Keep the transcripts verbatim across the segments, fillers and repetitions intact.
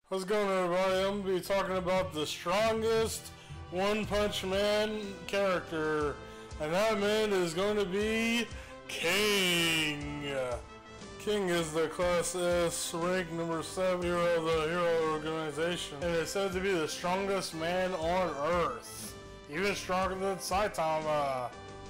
How's it going, everybody? I'm going to be talking about the strongest One Punch Man character, and that man is going to be King. King is the Class S rank number seven hero of the Hero Organization, and is said to be the strongest man on Earth, even stronger than Saitama.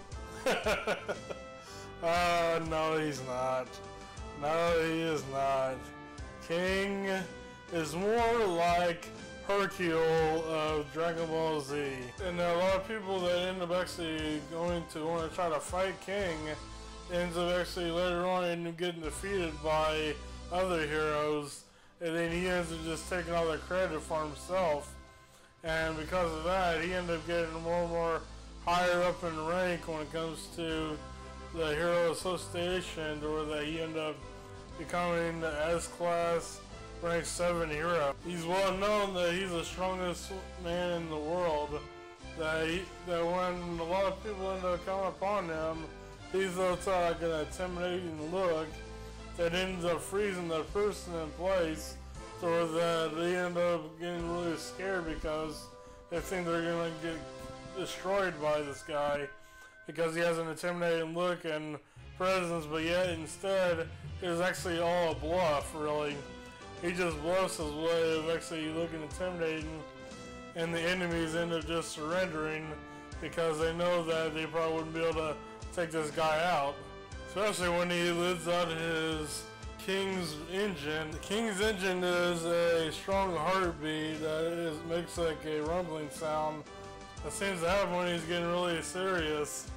uh, no, he's not. No, he is not. King is more like Hercule of Dragon Ball Z. And there are a lot of people that end up actually going to want to try to fight King, ends up actually later on end up getting defeated by other heroes, and then he ends up just taking all the credit for himself. And because of that, he ended up getting more and more higher up in rank when it comes to the Hero Association, or that he ended up becoming the S-Class rank seven hero. He's well known that he's the strongest man in the world, that, he, that when a lot of people end up coming upon him, he's also like an intimidating look that ends up freezing the person in place, so that they end up getting really scared because they think they're going to get destroyed by this guy because he has an intimidating look and presence, but yet instead it is actually all a bluff, really. He just bluffs his way of actually looking intimidating, and the enemies end up just surrendering because they know that they probably wouldn't be able to take this guy out. Especially when he lets out his King's engine. The King's engine is a strong heartbeat that is, makes like a rumbling sound that seems to happen when he's getting really serious.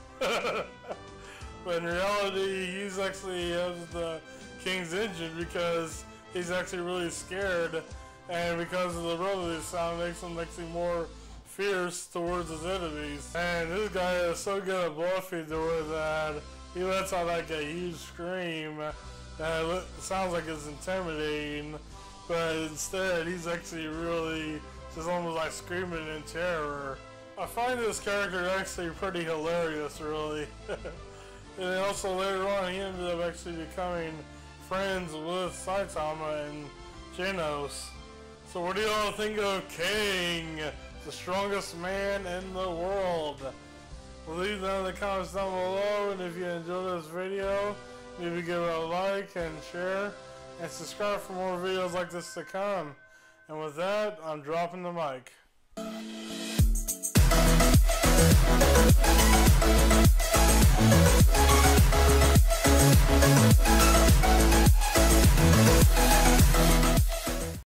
But in reality, he's actually has the King's engine because he's actually really scared, and because of the rumbling sound, makes him actually more fierce towards his enemies. And this guy is so good at bluffing to where that he lets out like a huge scream that sounds like it's intimidating, but instead he's actually really just almost like screaming in terror. I find this character actually pretty hilarious, really. And also later on, he ended up actually becoming friends with Saitama and Genos. So what do y'all think of King, the strongest man in the world? Leave that in the comments down below, and if you enjoyed this video, maybe give it a like and share, and subscribe for more videos like this to come. And with that, I'm dropping the mic.